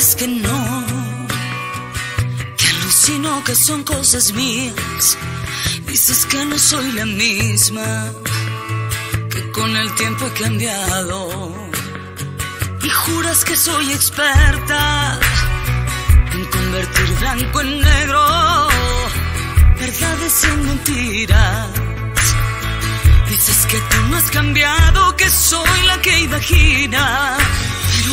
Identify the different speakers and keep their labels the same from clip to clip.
Speaker 1: dices que no, que alucino, que son cosas mías. Dices que no soy la misma, que con el tiempo he cambiado. Y juras que soy experta en convertir blanco en negro, verdades en mentiras. Dices que tú no has cambiado, que soy la que imagina. Pero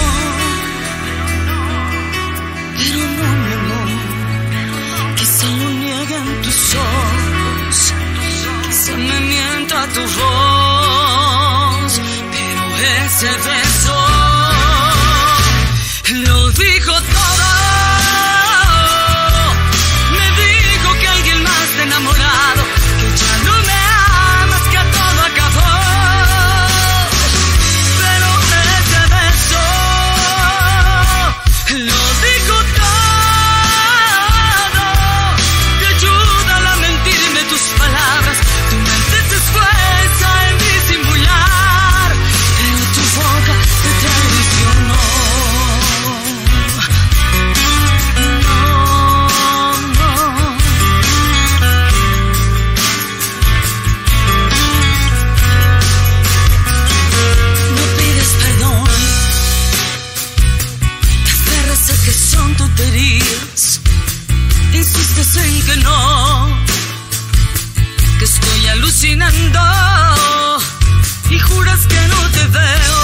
Speaker 1: no, mi amor, quizá lo nieguen tus ojos, quizá me mienta tu voz, pero ese beso lo dijo todo. Me dijo que alguien más te ha enamorado, que ya no me amas, que a todo acabó. Pero ese beso lo dijo todo. Te ayuda a mentirme tus palabras, tu mente se esfuerza en disimular, pero tu boca te traicionó. Son tonterías, insistes en que no, que estoy alucinando y juras que no te veo.